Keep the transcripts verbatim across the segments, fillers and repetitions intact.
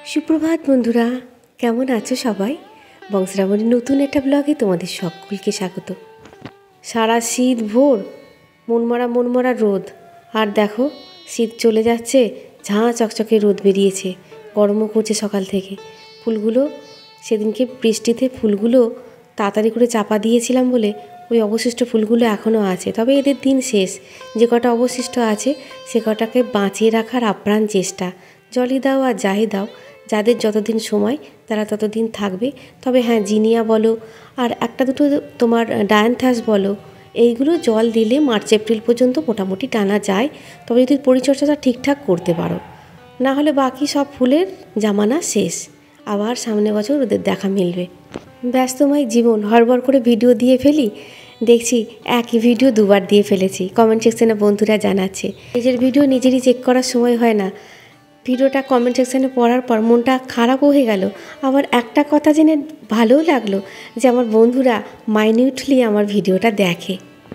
সুপ্রভাত বন্ধুরা, কেমন আছো সবাই? বংশরামণির নতুন একটা ব্লগে তোমাদের সকলকে স্বাগত। সারা শীত ভোর মনমরা মনমরা রোদ, আর দেখো শীত চলে যাচ্ছে, ঝাঁ চকচকে রোদ বেরিয়েছে, গরমও করছে সকাল থেকে। ফুলগুলো সেদিনকে বৃষ্টিতে ফুলগুলো তাড়াতাড়ি করে চাপা দিয়েছিলাম বলে ওই অবশিষ্ট ফুলগুলো এখনও আছে। তবে এদের দিন শেষ, যে কটা অবশিষ্ট আছে সে কটাকে বাঁচিয়ে রাখার আপ্রাণ চেষ্টা। জলই দাও আর যাই দাও, যাদের যতদিন সময় তারা ততদিন থাকবে। তবে হ্যাঁ, জিনিয়া বলো আর একটা দুটো তোমার ডায়ান্থাস বলো, এইগুলো জল দিলে মার্চ এপ্রিল পর্যন্ত মোটামুটি টানা যায়, তবে যদি পরিচর্যাটা ঠিকঠাক করতে পারো। না হলে বাকি সব ফুলের জামানা শেষ, আবার সামনে বছর ওদের দেখা মিলবে। ব্যস্তময় জীবন, হড়বড় করে ভিডিও দিয়ে ফেলি, দেখছি একই ভিডিও দুবার দিয়ে ফেলেছি। কমেন্ট সেকশানে বন্ধুরা জানাচ্ছে নিজের ভিডিও নিজেরই চেক করার সময় হয় না। ভিডিওটা কমেন্ট সেকশানে পড়ার পর মনটা খারাপও হয়ে গেল, আবার একটা কথা জেনে ভালোও লাগলো যে আমার বন্ধুরা মাইনিউটলি আমার ভিডিওটা দেখে।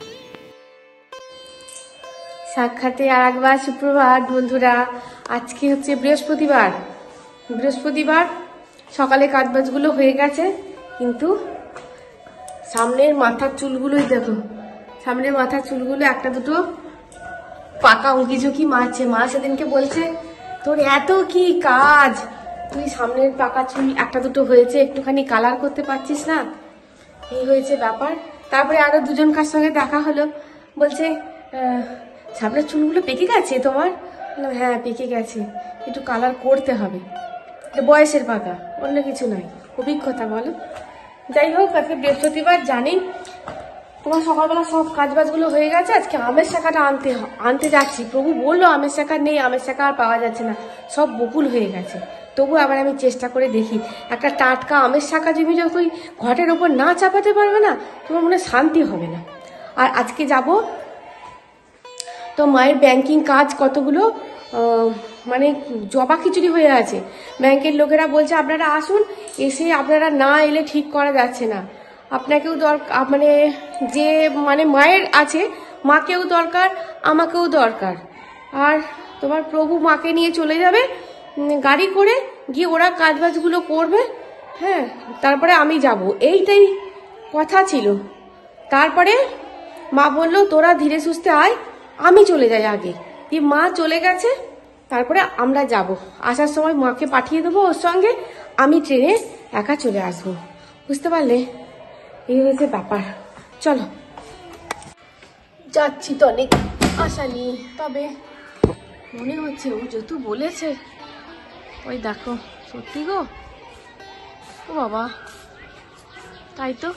সাক্ষাতে আর একবার সুপ্রভাত বন্ধুরা। আজকে হচ্ছে বৃহস্পতিবার। বৃহস্পতিবার সকালে কাজবাজগুলো হয়ে গেছে, কিন্তু সামনের মাথার চুলগুলোই দেখো, সামনের মাথার চুলগুলো একটা দুটো পাকা উঁকি ঝুঁকি মারছে। মা সেদিনকে বলছে, তোর এত কি কাজ, তুই সামনের পাকা চুল একটা দুটো হয়েছে, একটুখানি কালার করতে পারছিস না? এই হয়েছে ব্যাপার। তারপরে আরো দুজনকার সঙ্গে দেখা হলো, বলছে সামনের চুলগুলো পেকে গেছে তোমার? হ্যাঁ পেকে গেছে, একটু কালার করতে হবে। বয়সের পাকা, অন্য কিছু নয়, অভিজ্ঞতা বলো। যাই হোক, আজকে বৃহস্পতিবার জানি তোমার সকালবেলা সব কাজ বাজগুলো হয়ে গেছে। আজকে আমের শাখাটা আনতে আনতে যাচ্ছি। প্রভু বললো আমের শাখা নেই, আমের শাখা আর পাওয়া যাচ্ছে না, সব বকুল হয়ে গেছে। তবু আবার আমি চেষ্টা করে দেখি, একটা টাটকা আমের শাখা তুমি যখন ঘটের ওপর না চাপাতে পারবে না, তোমার মনে শান্তি হবে না। আর আজকে যাব তো মায়ের ব্যাংকিং কাজ কতগুলো মানে জবা খিচুড়ি হয়ে আছে। ব্যাংকের লোকেরা বলছে আপনারা আসুন, এসে আপনারা না এলে ঠিক করা যাচ্ছে না, আপনাকেও দরকার, মানে যে মানে মায়ের আছে, মাকেও দরকার, আমাকেও দরকার। আর তোমার প্রভু মাকে নিয়ে চলে যাবে গাড়ি করে, গিয়ে ওরা কাজবাজগুলো করবে। হ্যাঁ, তারপরে আমি যাব, এইটাই কথা ছিল। তারপরে মা বললো তোরা ধীরে সুস্থে আয়, আমি চলে যাই আগে। দিয়ে মা চলে গেছে, তারপরে আমরা যাব। আসার সময় মাকে পাঠিয়ে দেবো ওর সঙ্গে, আমি ট্রেনে একা চলে আসবো। বুঝতে পারলে? এই হয়েছে ব্যাপার। চলো যাচ্ছি তো, অনেক আশা নেই, তবে মনে হচ্ছে ও যত বলেছে, ওই দেখো সত্যি গো, ও বাবা, তাই তো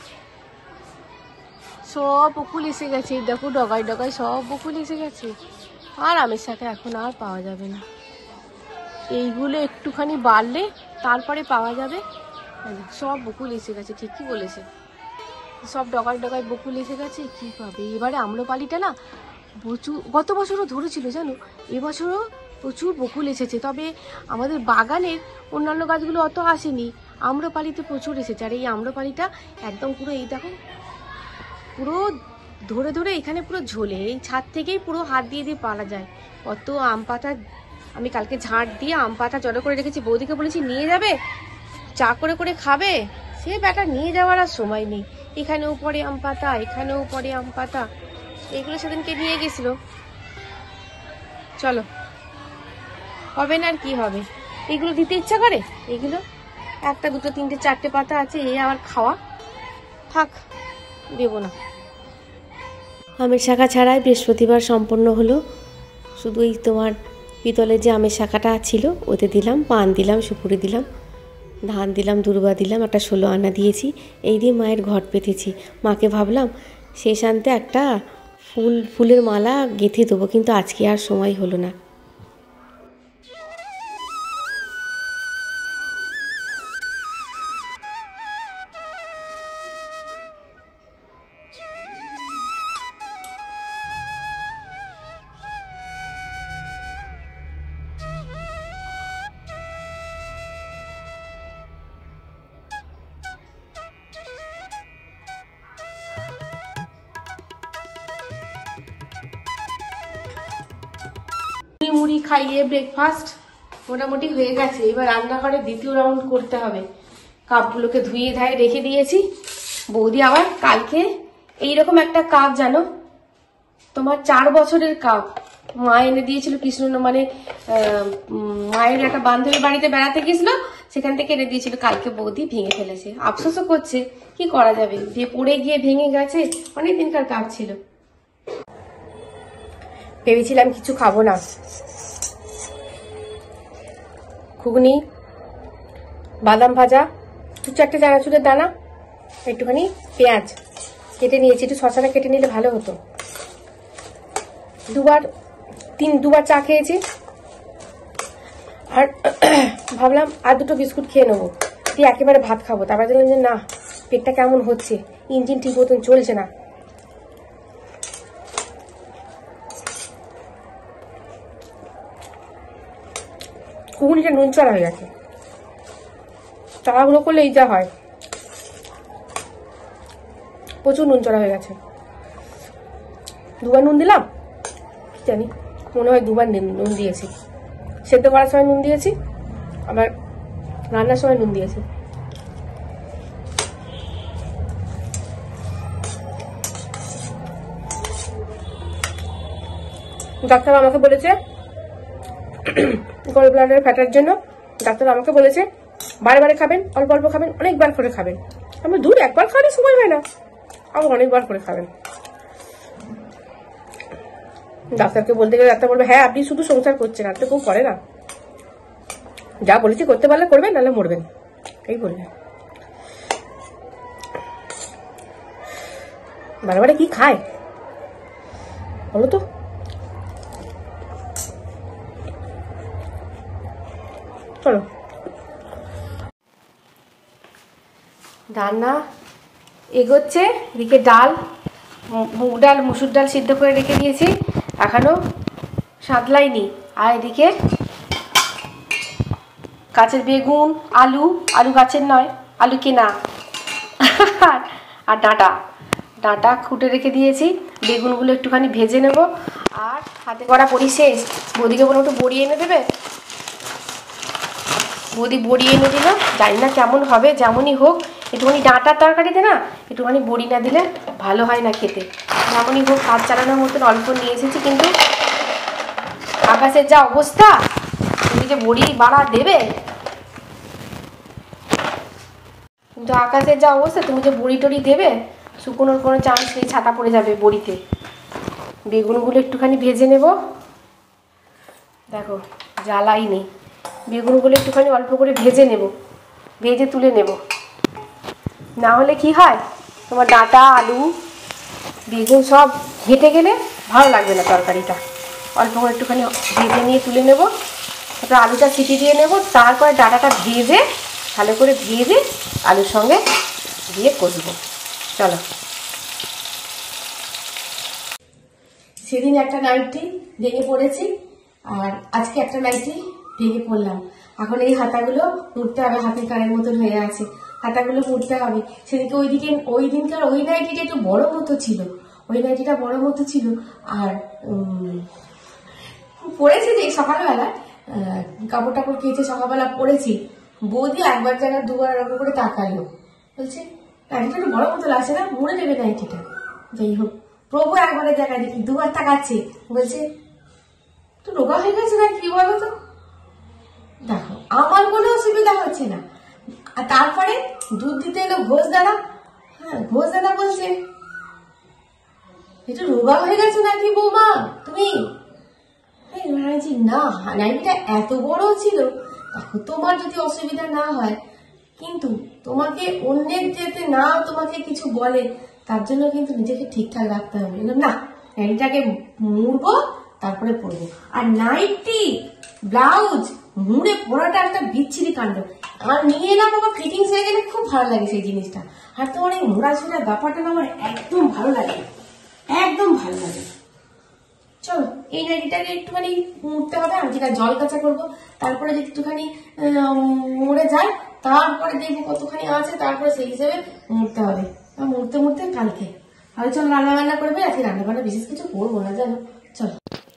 সব বকুল এসে গেছে। দেখো ডগায় ডগায় সব বকুল এসে গেছে, আর আমের শাখা এখন আর পাওয়া যাবে না। এইগুলো একটুখানি বাড়লে তারপরে পাওয়া যাবে। সব বকুল এসে গেছে, ঠিকই বলেছে, সব ডগায় ডগায় বকুল এসে গেছে। কি পাবে এবারে? আম্রপালিটা না প্রচুর, গত বছরও ধরেছিল জানো, এবছরও প্রচুর বকুল এসেছে। তবে আমাদের বাগানের অন্যান্য গাছগুলো অত আসেনি, আম্রপালিতে প্রচুর এসেছে। আর এই আম্রপালিটা একদম পুরো, এই দেখো পুরো ধরে ধরে এখানে পুরো ঝোলে, এই ছাদ থেকেই পুরো হাত দিয়ে দিয়ে পালা যায়। কত আম পাতা আমি কালকে ঝাঁট দিয়ে আম পাতা জড়ো করে রেখেছি। বৌদিকে বলেছি নিয়ে যাবে, চা করে করে খাবে, সে ব্যাটা নিয়ে যাওয়ার আর সময় নেই। এখানেও পড়ে আম পাতা, এখানেও পড়ে আম পাতা, এগুলো সেদিনকে নিয়ে গেছিল। চলো, হবে না আর কি হবে, এগুলো দিতে ইচ্ছা করে। এগুলো একটা দুটো তিনটে চারটে পাতা আছে, এই আবার খাওয়া, থাক দেব না। আমের শাখা ছাড়াই বৃহস্পতিবার সম্পন্ন হলো। শুধু এই তোমার পিতলের যে আমের শাখাটা ছিল ওতে দিলাম, পান দিলাম, সুপুরি দিলাম, ধান দিলাম, দুর্বা দিলাম, একটা ষোলো আনা দিয়েছি। এই দিয়ে মায়ের ঘট পেতেছি। মাকে ভাবলাম শেষ আনতে একটা ফুল ফুলের মালা গেঁথে দেবো, কিন্তু আজকে আর সময় হলো না। মুড়ি খাইয়ে ব্রেকফাস্ট মোটামুটি হয়ে গেছে, এবার রান্নাঘরে দ্বিতীয় রাউন্ড করতে হবে। কাপগুলোকে ধুয়ে ধায়ে রেখে দিয়েছি। বৌদি আবার কালকে এইরকম একটা কাপ, জানো তোমার চার বছরের কাপ মা এনে দিয়েছিল কৃষ্ণ, মানে মায়ের একটা বান্ধবীর বাড়িতে বেড়াতে গেছিল, সেখান থেকে এনে দিয়েছিল। কালকে বৌদি ভেঙে ফেলেছে, আফসোসও করছে, কি করা যাবে, যে পড়ে গিয়ে ভেঙে গেছে। অনেক দিনকার কাপ ছিল। ভেবেছিলাম কিছু খাবো না, ঘুগনি, বাদাম ভাজা, দু চারটে চানাচুরের দানা, একটুখানি পেঁয়াজ কেটে নিয়েছি। একটু শশাটা কেটে নিলে ভালো হতো। দুবার তিন দুবার চা খেয়েছি, আর ভাবলাম আর দুটো বিস্কুট খেয়ে নেবো, দিয়ে একেবারে ভাত খাবো। তারপর দেখলাম যে না, পেটটা কেমন হচ্ছে, ইঞ্জিন ঠিক মতন চলছে না। ঘুগনিটা নুন চড়া হয়ে গেছে, তাড়াহুড়ো করলে এই যা হয়, প্রচুর নুন চড়া হয়ে গেছে। দুবার নুন দিলাম, কি জানি, মনে হয় দুবার নুন দিয়েছি। সেদ্ধ করার সময় নুন দিয়েছি, আবার রান্নার সময় নুন দিয়েছি। ডাক্তার আমাকে বলেছে গল ব্লাডার ফ্যাটার জন্য, ডাক্তার আমাকে বলেছে বারে বারে খাবেন, অল্প অল্প খাবেন, অনেকবার করে খাবেন। আমি দূর একবার খাওয়ার সময় হয় না, আবার অনেকবার করে খাবেন। ডাক্তারকে বলতে গেলে ডাক্তার বলবে হ্যাঁ আপনি শুধু সংসার করছেন, আর তো কেউ করে না, যা বলেছি করতে পারলে করবেন, নাহলে মরবেন, এই বলবে। বারে বারে কি খায় বলো তো? চলো, রান্না এগোচ্ছে। এদিকে ডাল, মুগ ডাল, মুসুর ডাল সিদ্ধ করে রেখে দিয়েছি, এখনো সাঁতলাইনি। আর এদিকে গাছের বেগুন, আলু, আলু গাছের নয়, আলু কেনা, আর ডাঁটা, ডাঁটা খুঁটে রেখে দিয়েছি। বেগুনগুলো একটুখানি ভেজে নেব। আর হাতে করা বড়ি শেষ, বৌদিকে বলে একটু বড়ি এনে দেবে। বৌদি বড়ি এনে দিল, জানি না কেমন হবে, যেমনই হোক। একটুখানি ডাঁটার তরকারিতে না একটুখানি বড়ি না দিলে ভালো হয় না খেতে। যেমনই হোক কাজ চালানোর মতন অল্প নিয়ে এসেছি, কিন্তু আকাশের যা অবস্থা, তুমি যে বড়ি বাড়া দেবে, কিন্তু আকাশের যা অবস্থা, তুমি যে বড়ি টড়ি দেবে, শুকনোর কোনো চান্স নেই, ছাতা পড়ে যাবে বড়িতে। বেগুনগুলো একটুখানি ভেজে নেব, দেখো জ্বালাই নেই। বেগুনগুলো একটুখানি অল্প করে ভেজে নেব, ভেজে তুলে নেব। না হলে কি হয়, তোমার ডাঁটা, আলু, বেগুন সব ঘেঁটে গেলে ভালো লাগবে না তরকারিটা। অল্প করে একটুখানি ভেজে নিয়ে তুলে নেব, তারপরে আলুটা সিটি দিয়ে নেব, তারপরে ডাঁটাটা ভেজে ভালো করে ভেজে আলুর সঙ্গে দিয়ে কষবো। চলো, সেদিন একটা নাইটি ভেঙে পড়েছি, আর আজকে একটা নাইটি ভেঙে পড়লাম। এখন এই হাতাগুলো মুড়তে হবে, হাতের কানের মতন হয়ে আছে, হাতাগুলো মুড়তে হবে। সেদিকে ওই দিকে ওই দিনকার ওই নাইটিটা একটু বড় মতো ছিল, ওই নাইটিটা বড় মতো ছিল। আর পড়েছি যে সকালবেলা কাপড় টাপড় কেচে সকালবেলা পড়েছি, বৌদি একবার জায়গায় দুবার এরকম করে তাকালো, বলছে নাইটিটা একটু বড় মতো লাগছে না, মুড়ে দেবে নাইটিটা। যাই হোক, প্রভু একবারের জায়গায় দেখি দুবার তাকাচ্ছে, বলছে তো রোগা হয়ে গেছে না কি বলো তো। দেখো আমার কোনো অসুবিধা হচ্ছে না। আর তারপরে দুধ দিতে এলো ঘোষ দাদা, হ্যাঁ ঘোষ দাদা বলছে একটু রোগা হয়ে গেছে নাকি বৌমা তুমি। না, নাইটিটা এত বড় ছিল। দেখো তোমার যদি অসুবিধা না হয়, কিন্তু তোমাকে অন্যের যেতে না তোমাকে কিছু বলে, তার জন্য কিন্তু নিজেকে ঠিকঠাক রাখতে হবে। না, নাইটিটাকে মুড়বো তারপরে পরবো। আর নাইটি ব্লাউজ মুড়ে পরাটা একটা বিচ্ছিরি কাণ্ড। আর নিয়ে এলাম বাবা, ফিটিংস হয়ে গেলে খুব ভালো লাগে সেই জিনিসটা। আর তোমার এই মোড়া ছোড়া ব্যাপারটা না আমার একদম ভালো লাগে, একদম ভালো লাগে। চলো, এই নাইটিটাকে একটুখানি মুড়তে হবে, আমি যেটা জল কাঁচা করবো, তারপরে যদি একটুখানি মুড়ে যায়, তারপরে দেখবো কতখানি আছে, তারপরে সেই হিসেবে মুড়তে হবে। মুড়তে মুড়তে কালকে আর চলো রান্না বান্না করবে। আজকে রান্না বান্না বিশেষ কিছু করবো না, জানো। চলো,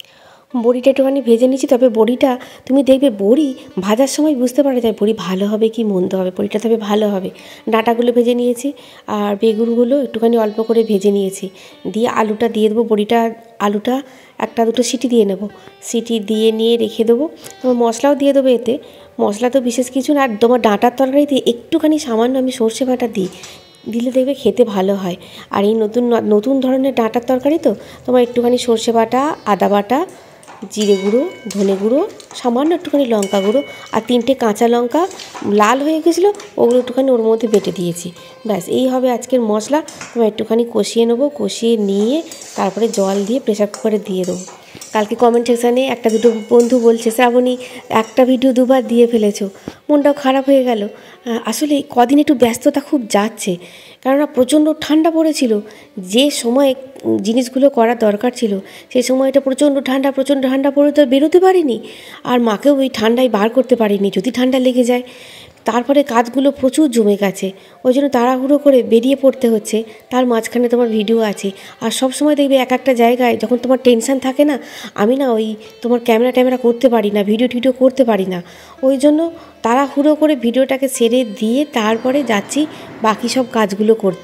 বড়িটা একটুখানি ভেজে নিচ্ছি। তবে বড়িটা তুমি দেখবে বড়ি ভাজার সময় বুঝতে পারা যায় বড়ি ভালো হবে কি মন্দ হবে। বড়িটা তবে ভালো হবে। ডাঁটাগুলো ভেজে নিয়েছি আর বেগুনগুলো একটুখানি অল্প করে ভেজে নিয়েছি। দিয়ে আলুটা দিয়ে দেবো। বড়িটা আলুটা একটা দুটো সিটি দিয়ে নেব। সিটি দিয়ে নিয়ে রেখে দেবো। তোমার মশলাও দিয়ে দেবো এতে। মশলা তো বিশেষ কিছু না। আর তোমার ডাঁটার তরকারিতে একটুখানি সামান্য আমি সর্ষে বাটা দিই, দিলে দেখবে খেতে ভালো হয়। আর এই নতুন নতুন ধরনের ডাঁটার তরকারি তো তোমার একটুখানি সর্ষে বাটা, আদা বাটা, জিরে গুঁড়ো, ধনে গুঁড়ো, সামান্য একটুখানি লঙ্কা গুঁড়ো আর তিনটে কাঁচা লঙ্কা লাল হয়ে গেছিলো ওগুলো একটুখানি ওর মধ্যে বেটে দিয়েছি। ব্যাস এই হবে আজকের মশলা। তোমার একটুখানি কষিয়ে নেবো। কষিয়ে নিয়ে তারপরে জল দিয়ে প্রেসার কুকারে দিয়ে দেবো। কালকে কমেন্ট সেকশানে একটা দুটো বন্ধু বলছে, শ্রাবণী একটা ভিডিও দুবার দিয়ে ফেলেছো, মনটাও খারাপ হয়ে গেল। আসলে কদিন একটু ব্যস্ততা খুব যাচ্ছে, কেননা প্রচণ্ড ঠান্ডা পড়েছিল। যে সময় জিনিসগুলো করার দরকার ছিল সেই সময়টা প্রচণ্ড ঠান্ডা প্রচণ্ড ঠান্ডা পড়ে তো বেরোতে পারিনি। আর মাকেও ওই ঠান্ডায় বার করতে পারিনি, যদি ঠান্ডা লেগে যায়। তারপরে কাজগুলো প্রচুর জমে গেছে, ওই জন্য তাড়াহুড়ো করে বেরিয়ে পড়তে হচ্ছে। তার মাঝখানে তোমার ভিডিও আছে। আর সব সময় দেখবে এক একটা জায়গায় যখন তোমার টেনশান থাকে না, আমি না ওই তোমার ক্যামেরা ট্যামেরা করতে পারি না, ভিডিও টিডিও করতে পারি না। ওই জন্য তাড়াহুড়ো করে ভিডিওটাকে সেরে দিয়ে তারপরে যাচ্ছি বাকি সব কাজগুলো করতে।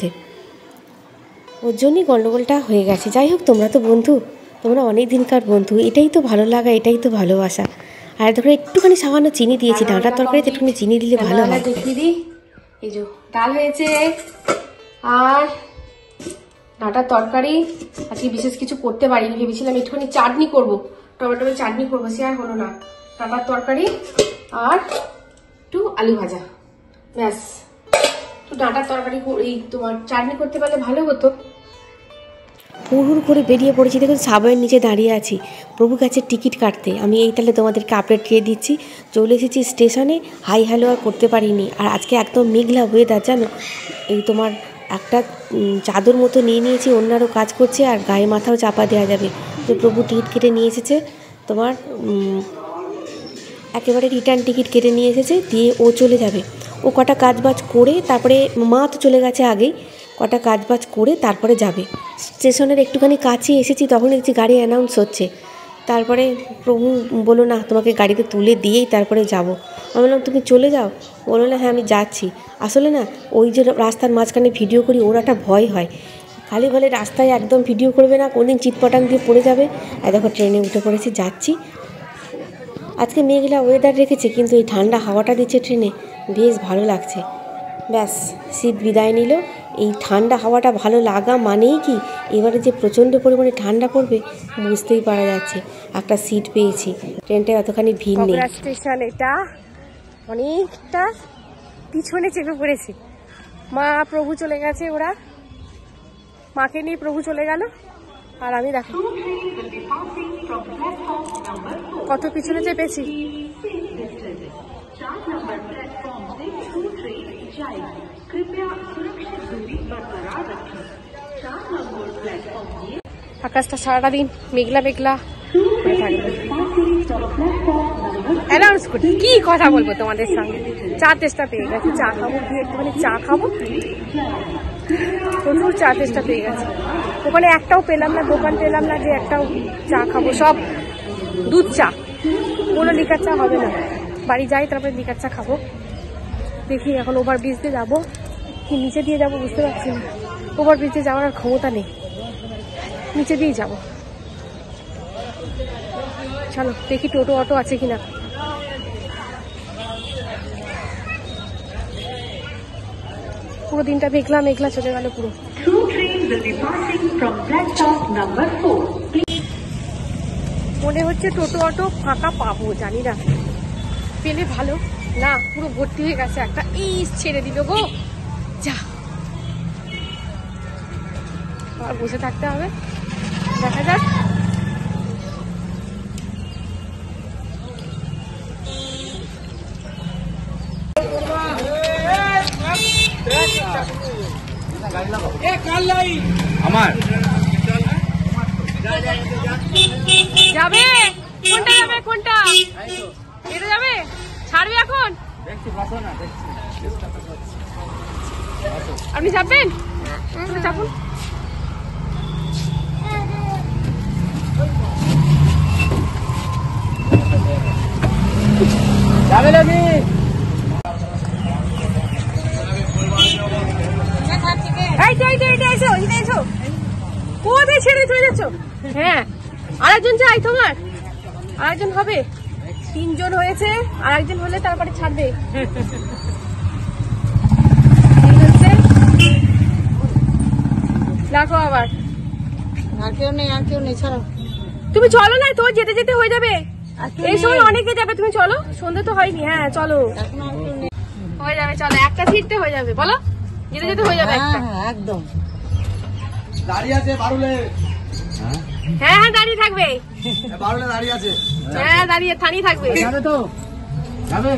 ওর জন্যই গণ্ডগোলটা হয়ে গেছে। যাই হোক, তোমরা তো বন্ধু, তোমরা অনেক দিনকার বন্ধু, এটাই তো ভালো লাগা, এটাই তো ভালোবাসা। আর ধরো একটুখানি সামান্য চিনি দিয়েছি, ডাঁটার তরকারিতে একটুখানি চিনি দিলে ভালো হয়। দেখিয়ে দিই, এই যে ডাল হয়েছে আর ডাঁটার তরকারি। আজকে বিশেষ কিছু করতে পারিনি, ভেবেছিলাম একটুখানি চাটনি করবো, টমেটোর চাটনি করবো, সে আর হলো না। ডাঁটার তরকারি আর একটু আলু ভাজা, ব্যাস। একটু ডাঁটার তরকারি এই তোমার চাটনি করতে পারলে ভালো হতো। হুড় করে বেরিয়ে পড়েছি। দেখুন সাবওয়ের নিচে দাঁড়িয়ে আছি প্রভু গাছের টিকিট কাটতে। আমি এই তাহলে তোমাদেরকে আপডেট দিয়ে দিচ্ছি। চলে এসেছি স্টেশনে। হাই হ্যালো আর করতে পারিনি। আর আজকে একদম মেঘলা ওয়েদার, জানো। এই তোমার একটা চাদর মতো নিয়ে নিয়েছি, অন্যারও কাজ করছে আর গায়ে মাথাও চাপা দেওয়া যাবে। তো প্রভু টিকিট কেটে নিয়ে এসেছে, তোমার একেবারে রিটার্ন টিকিট কেটে নিয়ে এসেছে। দিয়ে ও চলে যাবে। ও কটা কাজবাজ করে তারপরে, মা তো চলে গেছে আগেই, কটা কাজবাজ করে তারপরে যাবে। স্টেশনের একটুখানি কাছে এসেছি, তখন দেখছি গাড়ি অ্যানাউন্স হচ্ছে। তারপরে প্রভু বলো না তোমাকে গাড়িতে তুলে দিয়েই তারপরে যাব। আমি বললাম তুমি চলে যাও। বললো না হ্যাঁ আমি যাচ্ছি। আসলে না ওই যে রাস্তার মাঝখানে ভিডিও করি, ওর একটা ভয় হয়, খালি বলে রাস্তায় একদম ভিডিও করবে না, কোনদিন চিৎপটাং দিয়ে পড়ে যাবে। আর দেখো ট্রেনে উঠে পড়েছি, যাচ্ছি। আজকে মেঘলা ওয়েদার রেখেছে, কিন্তু এই ঠান্ডা হাওয়াটা দিচ্ছে ট্রেনে, বেশ ভালো লাগছে। ব্যাস শীত বিদায় নিল। এই ঠান্ডা হাওয়াটা ভালো লাগা মানেই কি এবারে যে প্রচণ্ড পরিমাণে ঠান্ডা পড়বে বুঝতেই পারা যাচ্ছে। একটা সিট পেয়েছি, ট্রেনটায় অতখানি ভিড় নেই। স্টেশন এটা অনেকটা পিছনে চেপে পড়েছি। মা প্রভু চলে গেছে, ওরা মাকে নিয়ে প্রভু চলে গেল। আর আমি দেখো কত পিছনে চেপেছি। আকাশটা সারাটা দিন মেঘলা মেঘলা অ্যানাউন্স করি। কি কথা বলবো তোমাদের সঙ্গে। চা তেষ্টা পেয়ে গেছে, চা খাবো, দিয়ে একটুখানি চা খাবো। প্রচুর চা তেষ্টা পেয়ে গেছে। ওখানে একটাও পেলাম না, দোকান পেলাম না যে একটাও চা খাবো, সব দুধ চা, কোনো লিকার চা হবে না। বাড়ি যাই তারপরে লিকার চা খাবো। দেখি এখন ওভারব্রিজ দিয়ে যাবো কি নিচে দিয়ে যাবো বুঝতে পারছি না। ওভারব্রিজে যাওয়ার আর ক্ষমতা নেই, নিচে দিয়েই যাবো। চলো দেখি টোটো অটো আছে কিনা। পুরো দিনটা মেঘলা মেঘলা চলে গেল পুরো। মনে হচ্ছে টোটো অটো ফাঁকা পাবো, জানি না, পেলে ভালো। না পুরো ভর্তি হয়ে গেছে। একটা ইস ছেড়ে দিল গো, যা আর বসে থাকতে হবে, দেখা যাক। আমার যাবে কোনটা, যাবে কোনটা, এটা যাবে, ছাড়বে এখন। আপনি যাবেন, চাপুন। ও কোথায় ছেড়ে চলে যাচ্ছ? হ্যাঁ, আরেকজন চাই তোমার, আরেকজন হবে, তিনজন হয়েছে, আরেকজন হলে তারপরে ছাড়বে। দেখো আবার আর কেউ নেই, আর কেউ নেই, ছাড়ো। তুমি চলো না, তো যেতে যেতে হয়ে যাবে, এই সময় অনেকে যাবে, তুমি চলো, সন্ধ্যে তো হয়নি। হ্যাঁ চলো, হয়ে যাবে, চলো, একটা সিটতে হয়ে যাবে, বলো, যেতে যেতে হয়ে যাবে একটা। একদম দাঁড়িয়ে আছে বারুলে। হ্যাঁ হ্যাঁ দাঁড়িয়ে থাকবে, বারুলে দাঁড়িয়ে আছে। হ্যাঁ দাঁড়িয়ে থানিয়ে থাকবে। যাবে তো যাবে।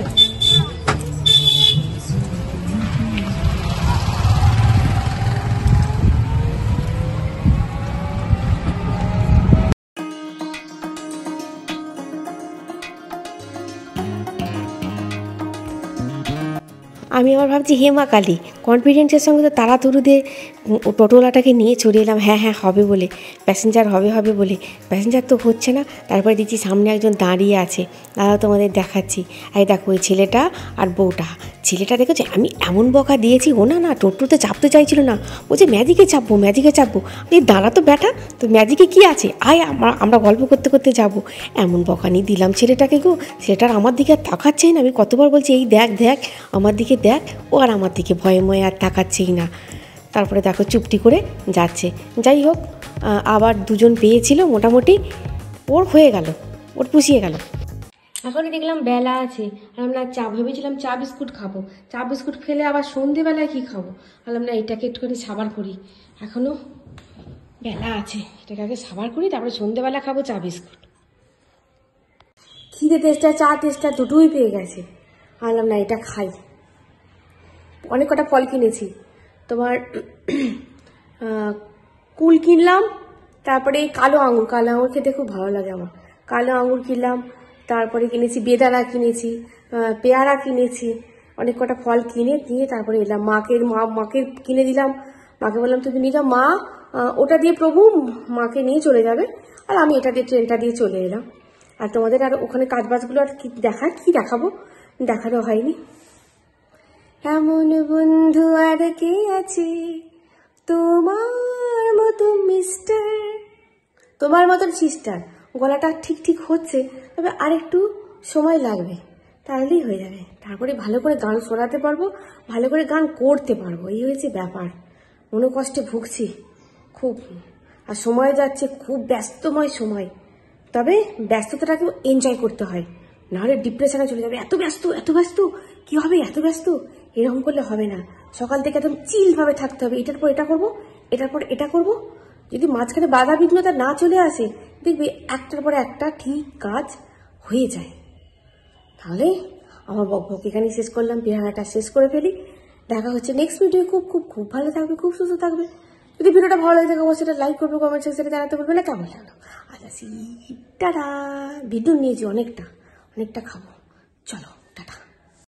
আমি আবার ভাবছি হে মা কালী, কনফিডেন্সের সঙ্গে তো তাড়াতাড়ি টোটোওয়ালাটাকে নিয়ে চলে এলাম, হ্যাঁ হ্যাঁ হবে বলে, প্যাসেঞ্জার হবে হবে বলে। প্যাসেঞ্জার তো হচ্ছে না, তারপরে দেখছি সামনে একজন দাঁড়িয়ে আছে, দাদা তোমাদের দেখাচ্ছি। এই দেখো ওই ছেলেটা আর বউটা। ছেলেটা দেখেছে আমি এমন বকা দিয়েছি, ও না না টোটোতে চাপতে চাইছিল না, বলছে ম্যাজিকে চাপবো ম্যাজিকে চাপবো। এই দাঁড়া তো ব্যাটা, তো ম্যাজিকে কী আছে, আয় আমরা আমরা গল্প করতে করতে যাব। এমন বকানি দিলাম ছেলেটাকে গো, ছেলেটার আমার দিকে আর তাকাচ্ছেই না। আমি কতবার বলছি এই দেখ দেখ আমার দিকে দেখ, ও আর আমার দিকে ভয়ে ময়ে আর তাকাচ্ছেই না। তারপরে দেখো চুপটি করে যাচ্ছে। যাই হোক, আবার দুজন পেয়েছিল, মোটামুটি ওর হয়ে গেল, ওর পুষিয়ে গেল। এখনই দেখলাম বেলা আছে, আমরা চা ভেবেছিলাম চা বিস্কুট খাবো, চা বিস্কুট খেলে আবার সন্ধেবেলায় কি খাবো, বললাম না এটাকে একটুখানি সাবার করি, এখনো বেলা আছে, এটাকে আগে সাবার করি, তারপরে সন্ধেবেলা খাবো চা বিস্কুট। খিদে টেস্টার চা টেস্টার দুটোই পেয়ে গেছে, বললাম না এটা খাই। অনেক কটা ফল কিনেছি, তোমার কুল কিনলাম, তারপরে কালো আঙুর, কালো আঙুর খেতে খুব ভালো লাগে আমার, কালো আঙুর কিনলাম, তারপরে কিনেছি বেদানা, কিনেছি পেয়ারা, কিনেছি অনেক কটা ফল কিনে দিয়ে তারপরে এলাম। মাকে মা মাকে কিনে দিলাম, মাকে বললাম তুমি নিয়ে যাও, মা ওটা দিয়ে প্রভু মাকে নিয়ে চলে যাবে, আর আমি এটা দিয়ে ট্রেনটা দিয়ে চলে এলাম। আর তোমাদের আর ওখানে কাজবাজগুলো আর কি দেখা কি দেখাবো, দেখানো হয়নি। এমন বন্ধু আর কে আছে তোমার মতো মিস্টার, তোমার মতন সিস্টার। গলাটা ঠিক ঠিক হচ্ছে, তবে আরেকটু সময় লাগবে, তাহলেই হয়ে যাবে। তারপরে ভালো করে গান শোনাতে পারবো, ভালো করে গান করতে পারবো, এই হয়েছে ব্যাপার। মনোকষ্টে ভুগছি খুব, আর সময় যাচ্ছে খুব ব্যস্তময় সময়, তবে ব্যস্ততাটাকেও এনজয় করতে হয়, নাহলে ডিপ্রেশনে চলে যাবে। এত ব্যস্ত এত ব্যস্ত কি হবে, এত ব্যস্ত এরকম করলে হবে না। সকাল থেকে একদম চিলভাবে থাকতে হবে, এটার পর এটা করব, এটার পর এটা করব। যদি মাঝখানে বাধা বিঘ্নতা না চলে আসে, দেখবি একটার পর একটা ঠিক কাজ হয়ে যায়। তাহলে আমার বকবক এখানেই শেষ করলাম, বিহারাটা শেষ করে ফেলি। দেখা হচ্ছে নেক্সট ভিডিও। খুব খুব খুব ভালো থাকবে, খুব সুস্থ থাকবে। যদি ভিডিওটা ভালো লাগে থাকে অবশ্যই লাইক করবে, কমেন্ট সেকশনে জানাতে বলবে না কেমন লাগলো। আজ আসি, টাটা। ভিডিও নিয়েছি অনেকটা, অনেকটা খাবো, চলো টাটা।